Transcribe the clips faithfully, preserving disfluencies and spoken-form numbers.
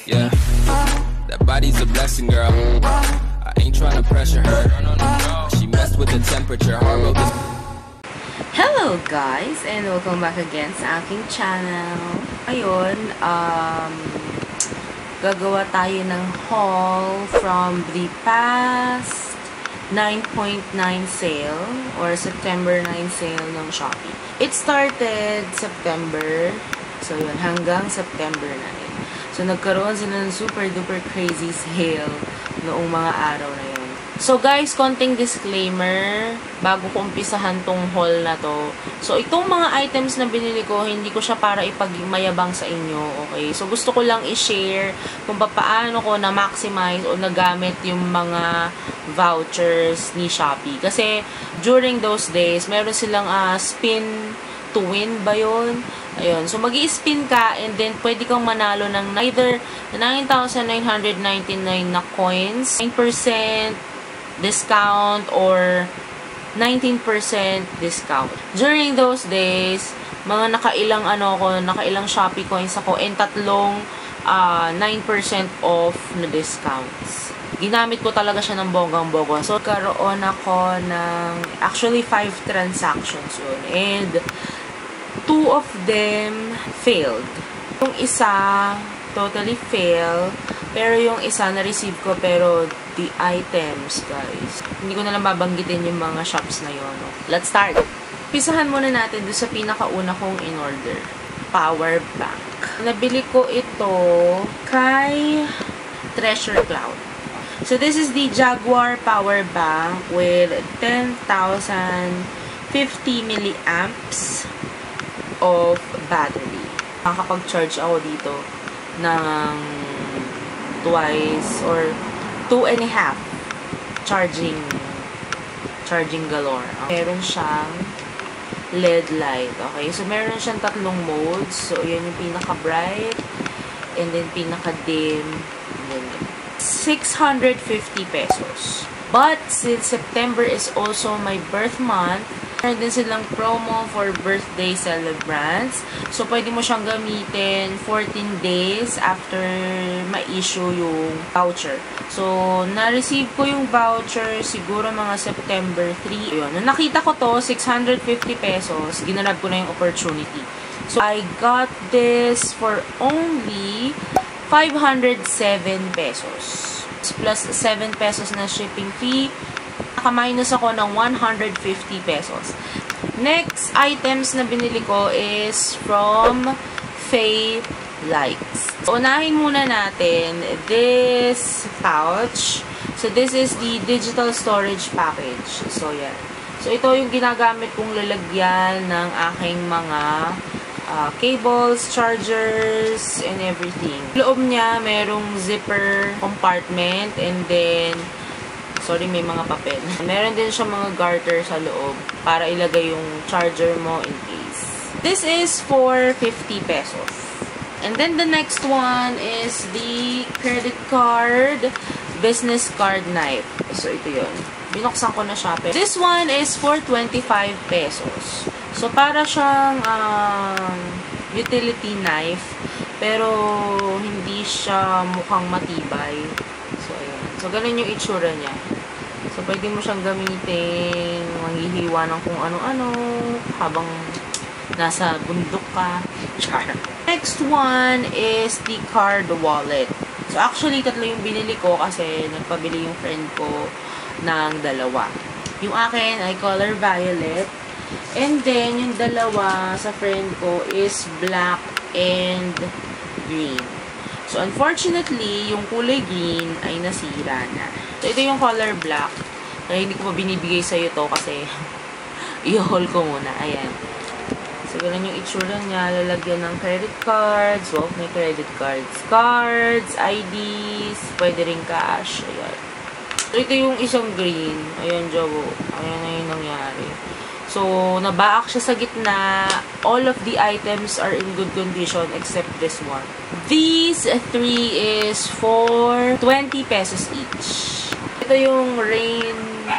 Yeah, that body's a blessing, girl. I ain't trying to pressure her. She messed with the temperature. Hard road. Hello guys, and welcome back again sa aking channel. Ngayon, um, gagawa tayo ng haul from the past nine point nine sale or September nine sale ng Shopee. It started September, so yun, hanggang September nine. So, nagkaroon sila ng super duper crazy sale noong mga araw na yun. So, guys, konting disclaimer bago ko umpisahan tong haul na to. So, itong mga items na binili ko, hindi ko siya para ipagmayabang sa inyo, okay? So, gusto ko lang i-share kung paano ko na-maximize o nagamit yung mga vouchers ni Shopee. Kasi, during those days, meron silang uh, spin to win ba yun? Ayun. So, mag-i-spin ka and then pwede kang manalo ng either nine thousand nine hundred ninety-nine na coins, nine percent discount, or nineteen percent discount. During those days, mga nakailang ano ko, nakailang Shopee coins ako and tatlong uh, nine percent off na discounts. Ginamit ko talaga siya ng bonggang-bongga. So, karoon ako ng actually five transactions yun. And two of them failed. Yung isa, totally fail. Pero yung isa, na-receive ko. Pero the items, guys, hindi ko na lang babanggitin yung mga shops na yun. Let's start. Pisahan muna natin doon sa pinakauna kong in-order. Power bank. Nabili ko ito kay Treasure Cloud. So, this is the Jaguar power bank with ten thousand fifty milliamps of battery. Makakapag-charge ako dito ng twice or two and a half charging charging galore. Meron siyang L E D light. Okay? So, meron siyang tatlong modes. So, yan yung pinaka-bright and then pinaka-dim. And then, six hundred fifty pesos. But, since September is also my birth month, meron din silang promo for birthday celebrants. So, pwede mo siyang gamitin fourteen days after ma-issue yung voucher. So, na-receive ko yung voucher siguro mga September three. Ayun. Nung nakita ko to, six hundred fifty pesos, ginanap ko na yung opportunity. So, I got this for only five hundred seven pesos. Plus seven pesos na shipping fee. Naka-minus ako ng one hundred fifty pesos. Next items na binili ko is from Faye Lights. So, unahin muna natin this pouch. So, this is the digital storage package. So, yan. So, ito yung ginagamit kong lalagyan ng aking mga uh, cables, chargers, and everything. Loob niya, merong zipper compartment, and then sorry, may mga papel. Meron din siya mga garter sa loob para ilagay yung charger mo in case. This is for fifty pesos. And then the next one is the credit card business card knife. So, ito yun. Binuksan ko na siya. This one is for twenty-five pesos. So, para siyang um, utility knife, pero hindi siya mukhang matibay. So, ayan. So, ganun yung itsura niya. So, pwede mo siyang gamitin, manghihiwa ng kung ano-ano, habang nasa bundok ka. Char. Next one is the card wallet. So, actually, tatlo yung binili ko kasi nagpabili yung friend ko ng dalawa. Yung akin ay color violet. And then, yung dalawa sa friend ko is black and green. So, unfortunately, yung kulay green ay nasira na. So, ito yung color black. Kaya hindi ko pa binibigay sa'yo to kasi i-haul ko muna. Ayan. So, ganun yung itsura niya. Lalagyan ng credit cards. Well, may credit cards. Cards, I Ds, pwede rin cash. Ayan. So, ito yung isang green. Ayan, Jobo. Ayan na yung nangyari. So, nabaak siya sa gitna. All of the items are in good condition except this one. These three is for twenty pesos each. Ito yung rain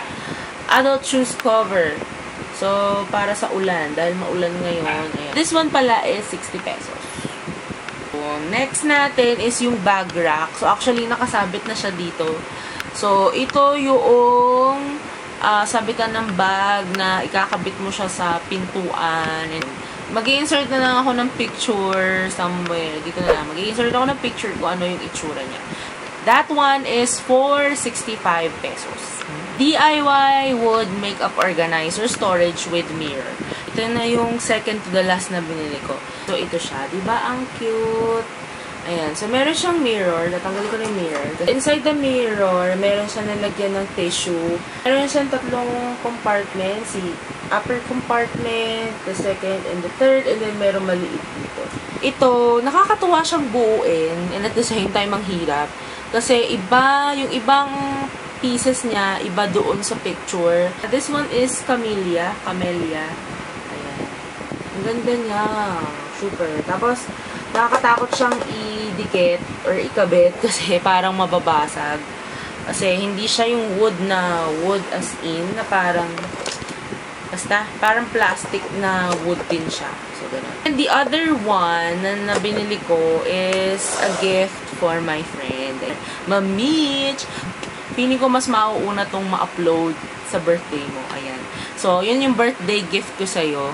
adult shoes cover. So, para sa ulan. Dahil maulan ngayon. Ayan. This one pala is sixty pesos. Next natin is yung bag rack. So, actually, nakasabit na siya dito. So, ito yung uh, sabitan ng bag na ikakabit mo siya sa pintuan. Mag-i-insert na lang ako ng picture somewhere. Dito na lang. Mag-i-insert ako ng picture kung ano yung itsura niya. That one is four sixty-five pesos. D I Y wood makeup organizer storage with mirror. Ito na yung second to the last na binili ko. So, ito siya. Diba? Ang cute. Ayan. So, meron siyang mirror. Natanggal ko na yung mirror. Inside the mirror, meron siyang nalagyan ng tissue. Meron siyang tatlong compartments. Si upper compartment, the second, and the third. And then, meron maliit dito. Ito, nakakatuwa siyang buuin. And at the same time, ang hirap. Kasi iba, yung ibang pieces niya, iba doon sa picture. This one is Camellia. Camellia. Ayan. Ang ganda niya. Super. Tapos, nakakatakot siyang idikit or ikabit kasi parang mababasag. Kasi hindi siya yung wood na wood as in, na parang, basta, parang plastic na wood din siya. So, ganun. And the other one na binili ko is a gift for my friend. Ma-Mitch! Feeling ko mas mauuna tong ma-upload sa birthday mo. Ayan. So, yun yung birthday gift ko sa'yo.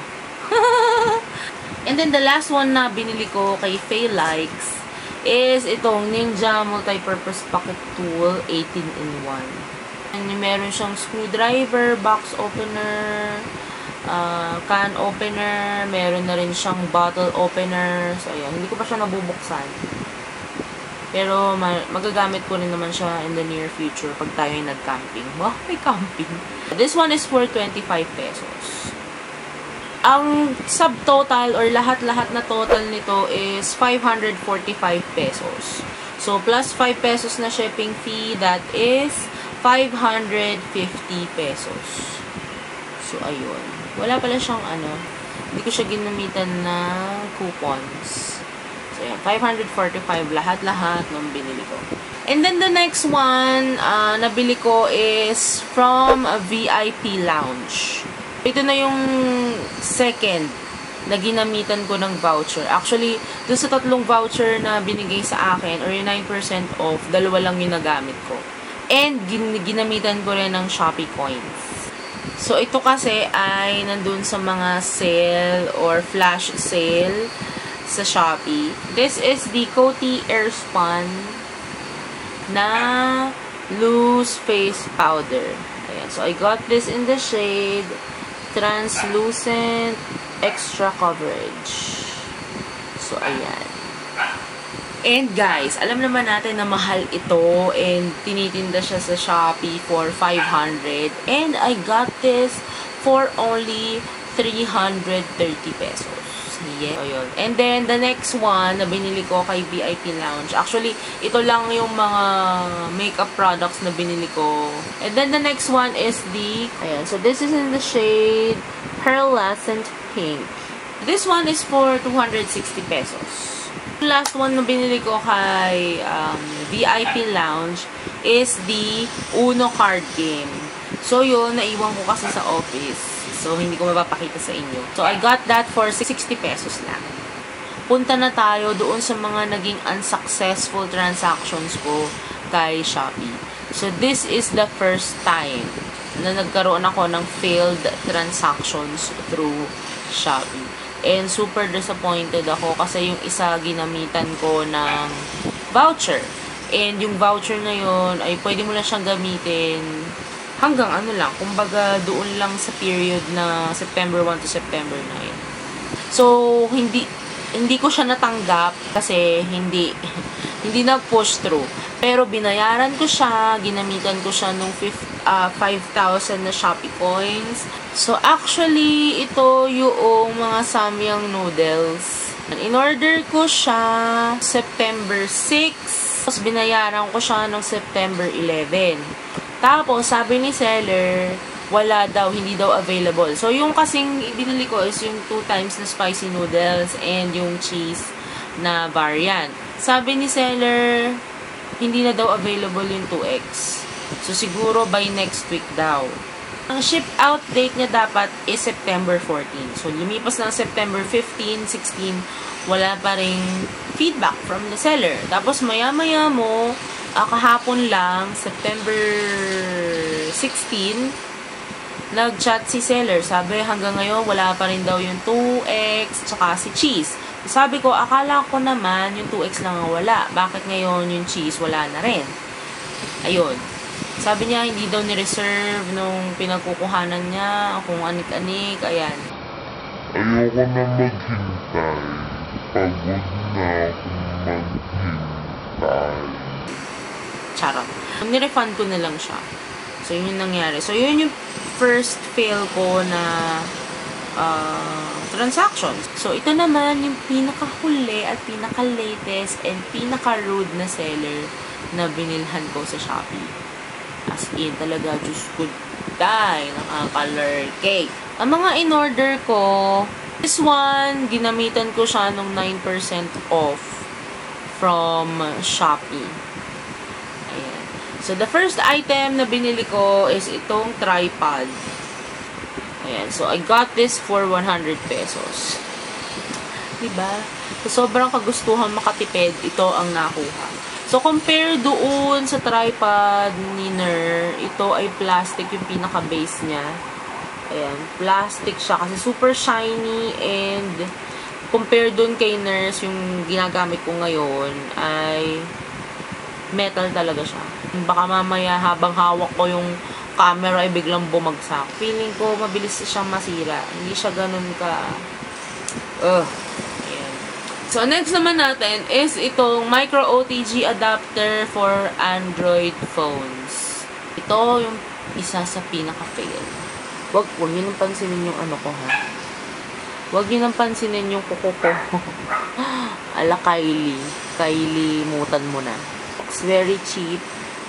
And then, the last one na binili ko kay Faye Likes is itong Ninja Multi-Purpose Pocket Tool eighteen in one. And meron siyang screwdriver, box opener, uh, can opener, meron na rin siyang bottle opener. So, ayan. Hindi ko pa siya nabubuksan. Pero, magagamit ko rin naman siya in the near future pag tayo ay nag-camping. Wow, may camping. This one is for twenty-five pesos. Ang subtotal or lahat-lahat na total nito is five hundred forty-five pesos. So, plus five pesos na shipping fee, that is five hundred fifty pesos. So, ayun. Wala pala siyang ano, hindi ko siya ginamitan ng coupons. So, yan. five hundred forty-five lahat-lahat nung binili ko. And then, the next one uh, nabili ko is from a V I P lounge. Ito na yung second na ginamitan ko ng voucher. Actually, dun sa tatlong voucher na binigay sa akin, or yung nine percent off, dalawa lang yung nagamit ko. And, gin ginamitan ko rin ng Shopee coins. So, ito kasi ay nandun sa mga sale or flash sale sa Shopee. This is the Coty Airspun na loose face powder. Ayan. So, I got this in the shade Translucent Extra Coverage. So, ayan. And guys, alam naman natin na mahal ito and tinitinda siya sa Shopee for five hundred. And I got this for only three hundred thirty pesos. Yeah. So, yun. And then, the next one na binili ko kay V I P Lounge. Actually, ito lang yung mga makeup products na binili ko. And then, the next one is the, ayan. So, this is in the shade Pearlescent Pink. This one is for two hundred sixty pesos. The last one na binili ko kay um, V I P Lounge is the Uno card game. So, yun, naiwan ko kasi sa office. So, hindi ko mapapakita sa inyo. So, I got that for sixty pesos lang. Punta na tayo doon sa mga naging unsuccessful transactions ko kay Shopee. So, this is the first time na nagkaroon ako ng failed transactions through Shopee. And super disappointed ako kasi yung isa ginamitan ko ng voucher. And yung voucher na yun ay pwede mo lang siyang gamitin hanggang ano lang, kumbaga doon lang sa period na September first to September ninth. So, hindi hindi ko siya natanggap kasi hindi hindi nag-push through. Pero binayaran ko siya, ginamitan ko siya nung uh, five thousand na Shopee coins. So, actually, ito yung mga samyang noodles. In-order ko siya September sixth. Tapos, binayaran ko siya nung September eleventh. Tapos, sabi ni seller, wala daw, hindi daw available. So, yung kasing binili ko is yung two times na spicy noodles and yung cheese na variant. Sabi ni seller, hindi na daw available yung two X. So, siguro by next week daw. Ang ship out date niya dapat is September fourteen. So, lumipas ng September fifteen, sixteen, wala pa ring feedback from the seller. Tapos, maya-maya mo, uh, kahapon lang, September sixteen, nag-chat si seller. Sabi, hanggang ngayon, wala pa rin daw yung two X, tsaka si cheese. Sabi ko, akala ko naman yung two X lang ang wala. Bakit ngayon yung cheese wala na rin? Ayun. Sabi niya, hindi daw ni-reserve nung pinagkukuhanan niya, kung anik-anik, ayan. Ayoko na maghintay. Pagod na akong maghintay. Charot. Nirefund ko na lang siya. So, yun yung nangyari. So, yun yung first fail ko na uh, transaction. So, ito naman yung pinaka-huli at pinaka-latest and pinaka-rude na seller na binilhan ko sa Shopee. As in, talaga, Diyos ko, die, nakaka-lure cake. Ang mga in-order ko, this one, ginamitan ko siya nung nine percent off from Shopee. Ayan. So, the first item na binili ko is itong tripod. Ayan. So, I got this for one hundred pesos. Diba? So, sobrang kagustuhan makatipid, ito ang nakuha. So, compare doon sa tripod ni Ner, ito ay plastic yung pinaka-base niya. Ayan. Plastic siya kasi super shiny and compare doon kay Ners, yung ginagamit ko ngayon, ay metal talaga siya. Baka mamaya habang hawak ko yung camera ay biglang bumagsak. Feeling ko mabilis siyang masira. Hindi siya ganun ka ugh. Ayan. So next naman natin is itong micro O T G adapter for Android phones. Ito yung isa sa pinaka-fail. Wag, wag yun ang pansinin yung ano ko, ha. Wag yun ang pansinin yung kuko ko. Ala Kylie. Kylie, mutan mo na. It's very cheap.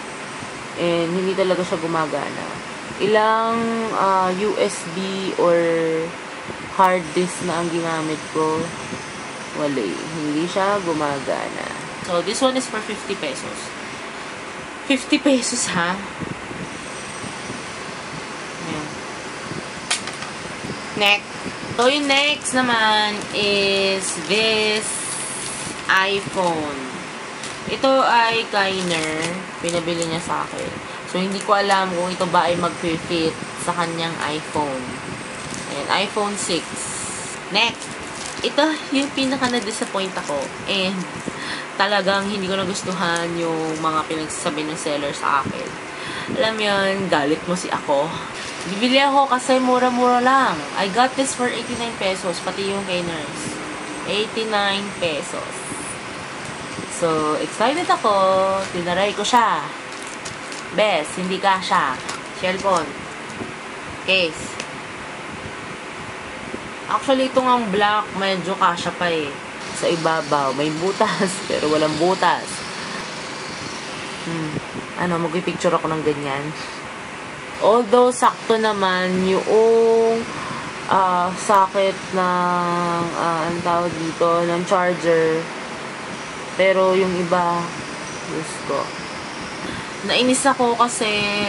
And hindi talaga siya gumagana. Ilang uh, U S B or hard disk na ang ginamit ko. Wala eh. Hindi siya gumagana. So, this one is for fifty pesos. fifty pesos, ha? Ayan. Next. So, yung next naman is this iPhone. Ito ay Kainer. Pinabili niya sa akin. So, hindi ko alam kung ito ba ay mag-fit sa kanyang iPhone. Ayan, iPhone six. Next. Ito yung pinaka na-disappoint ako. And talagang hindi ko nagustuhan yung mga pinagsasabi ng seller sa akin. Alam yun, galit mo si ako. Bibili ako kasi mura-mura lang. I got this for eighty-nine pesos. Pati yung Kainers. eighty-nine pesos. So, excited ako. Tinaray ko siya. Best, hindi kasha. Cellphone. Case. Actually, itong ang black, medyo kasha pa eh. Sa ibabaw. May butas, pero walang butas. Hmm. Ano, mag-picture ako ng ganyan. Although, sakto naman yung uh, socket ng, uh, ang tawag dito, ng charger. Pero yung iba, Diyos ko. Nainis ako kasi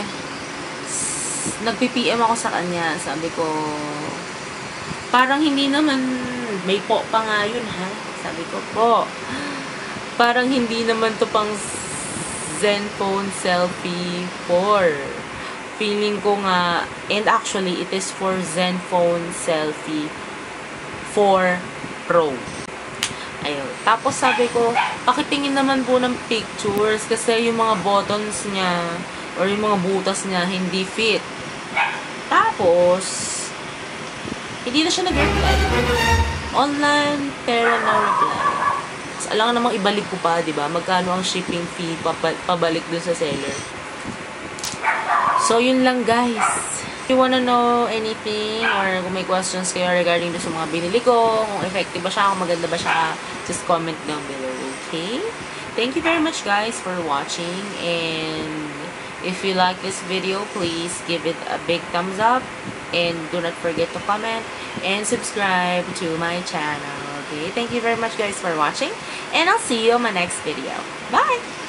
nag-P M ako sa kanya. Sabi ko, parang hindi naman, may po pa nga yun, ha? Sabi ko, po. Parang hindi naman to pang Zenfone Selfie four. Feeling ko nga, and actually, it is for Zenfone Selfie four Pro. Ayun. Tapos sabi ko, pakitingin naman po ng pictures kasi yung mga buttons niya or yung mga butas niya hindi fit. Tapos, hindi na siya nag-reply. Online, pero no reply. So, alam namang ibalik ko pa, di ba? Magkano ang shipping fee pabalik dun sa seller. So, yun lang, guys. If you wanna know anything or kung may questions kayo regarding sa mga binili ko, kung effective ba siya, kung maganda ba siya, just comment down below, okay? Thank you very much, guys, for watching. And if you like this video, please give it a big thumbs up. And do not forget to comment and subscribe to my channel, okay? Thank you very much, guys, for watching. And I'll see you on my next video. Bye!